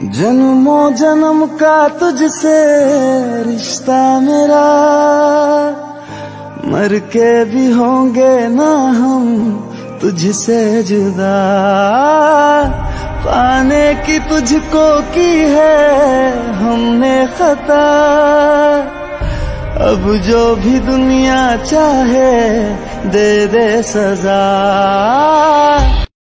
जन्मों जन्म का तुझसे रिश्ता मेरा, मर के भी होंगे ना हम तुझसे जुदा। पाने की तुझको की है हमने खता, अब जो भी दुनिया चाहे दे दे सजा।